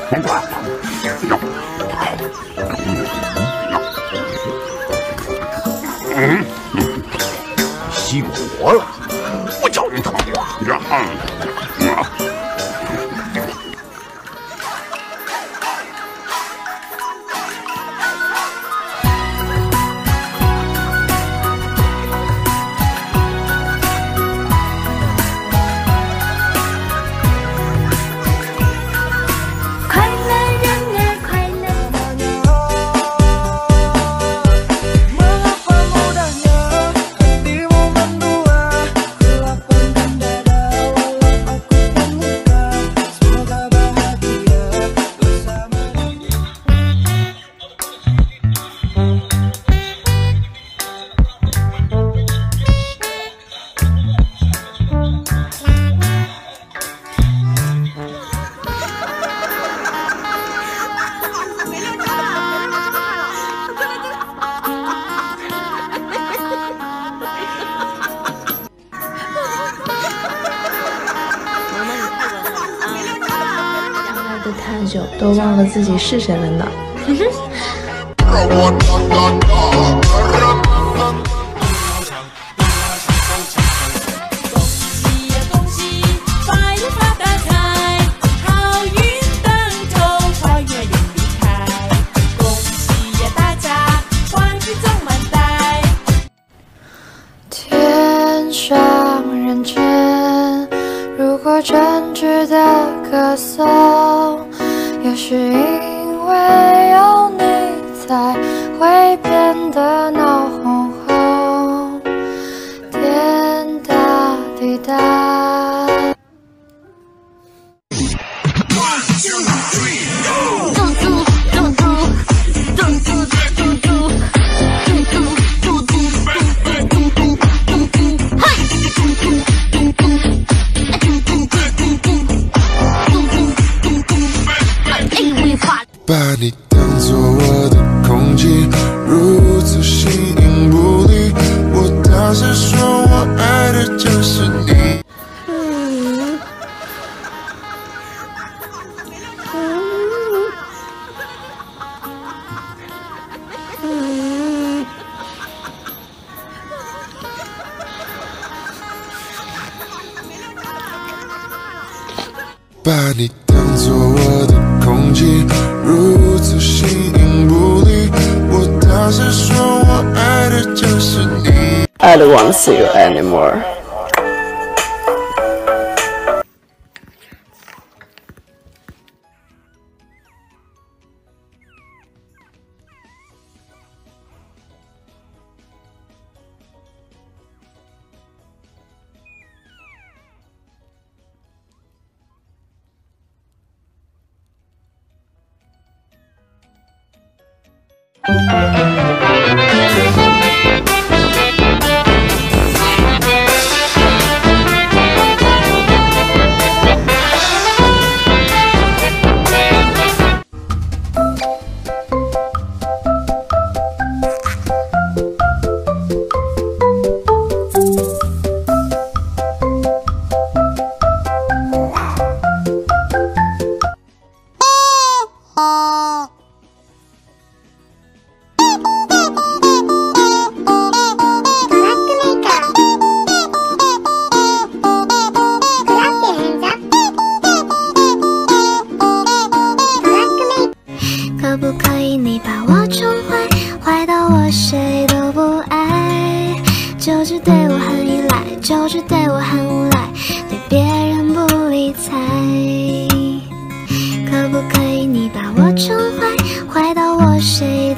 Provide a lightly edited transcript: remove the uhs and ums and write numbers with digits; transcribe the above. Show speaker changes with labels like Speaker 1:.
Speaker 1: 熄火了，我叫人他妈挂着。
Speaker 2: 太久都忘了自己是谁了呢。
Speaker 3: 天上人间，如果真值得歌颂，也是因为有你才会变得闹哄哄。天大地大。
Speaker 4: 把你当作我的空气，如此形影不离。我大声说，我爱的就是你。把你当作我的空气，如此形影不离。我大声说，我爱的就是你。
Speaker 5: I don't want to see you anymore.
Speaker 3: 可不可以你把我宠坏，坏到我谁都不爱，就只对我很依赖，就只对我很无赖，对别人不理睬。可不可以你把我宠坏，坏到我谁